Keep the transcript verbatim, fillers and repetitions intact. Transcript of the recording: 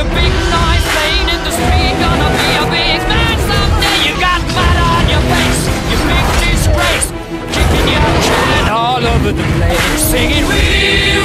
a big noise playing in the street. Gonna be a big man someday. You got mud on your face, you big disgrace, kicking your can all over the place, singing we